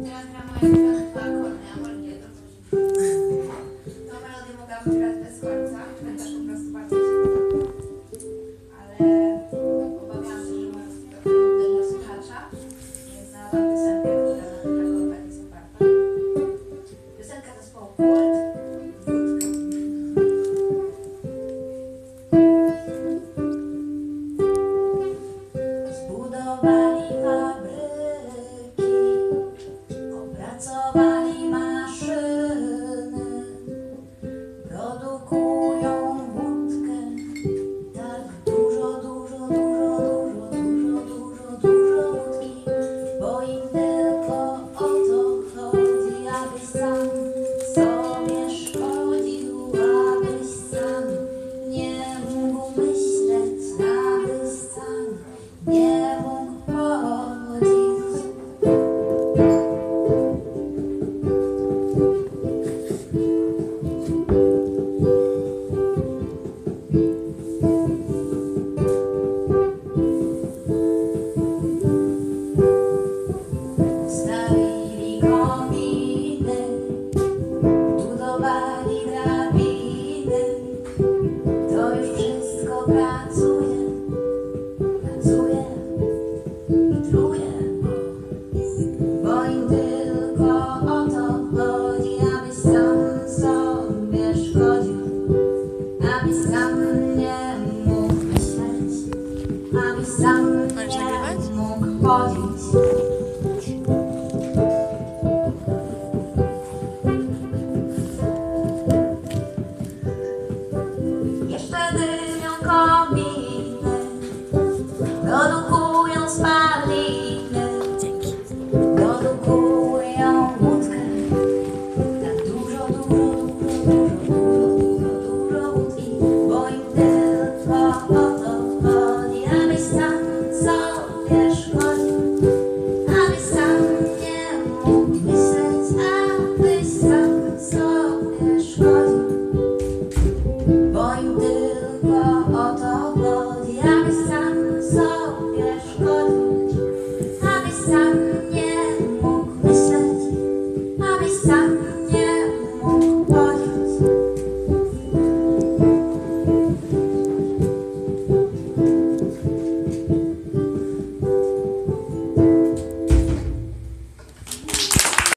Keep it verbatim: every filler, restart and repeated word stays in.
Teraz gram moje ulubione dwa akordy, a może nie, to coś. Tą melodię mogłabym grać bez końca, chociaż po prostu bardzo się podoba. Ale obawiam się, że może to trochę nudne dla słuchacza, więc znalazłam piosenkę, która na tych akordach jest oparta. Piosenka zespołu Kult, Wódka. Zbudowali fabryki, opracowali maszyny, produkują wódkę, tak dużo, dużo, dużo, dużo, dużo, dużo, dużo wódki, bo im tylko o to chodzi, abyś sam sobie szkodził, abyś sam nie mógł myśleć, abyś sam nie mógł chodzić. Stawili kominy, budowali drabiny, to już wszystko pracuje, pracuje i truje, bo im tylko o to chodzi, abyś sam sobie szkodził, abyś sam nie mógł myśleć, abyś sam nie mógł chodzić. Jeszcze dymią kominy, produkują spaliny, produkują wódkę, tak dużo, dużo, dużo, dużo, dużo, dużo wódki, bo im tylko o to chodzi, abyś sam sobie szkodził, abyś sam nie mógł myśleć, abyś sam sobie szkodził, bo im tylko